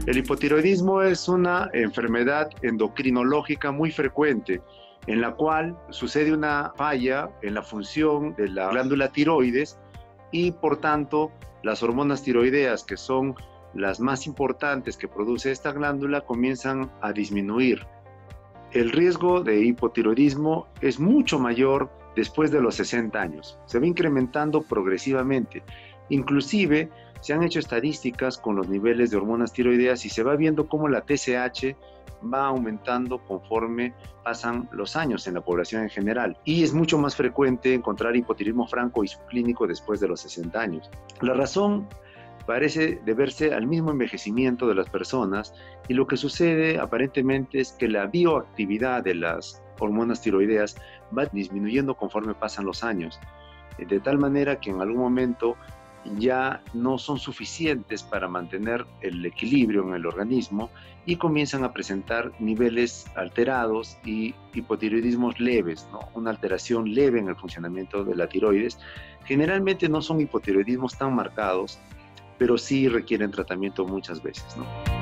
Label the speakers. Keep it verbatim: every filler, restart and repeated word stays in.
Speaker 1: El hipotiroidismo es una enfermedad endocrinológica muy frecuente en la cual sucede una falla en la función de la glándula tiroides y por tanto las hormonas tiroideas, que son las más importantes que produce esta glándula, comienzan a disminuir. El riesgo de hipotiroidismo es mucho mayor después de los sesenta años. Se va incrementando progresivamente. Inclusive se han hecho estadísticas con los niveles de hormonas tiroideas y se va viendo cómo la T S H va aumentando conforme pasan los años en la población en general. Y es mucho más frecuente encontrar hipotiroidismo franco y subclínico después de los sesenta años. La razón parece deberse al mismo envejecimiento de las personas, y lo que sucede aparentemente es que la bioactividad de las hormonas tiroideas va disminuyendo conforme pasan los años, de tal manera que en algún momento ya no son suficientes para mantener el equilibrio en el organismo y comienzan a presentar niveles alterados y hipotiroidismos leves, ¿no? Una alteración leve en el funcionamiento de la tiroides. Generalmente no son hipotiroidismos tan marcados, pero sí requieren tratamiento muchas veces, ¿no?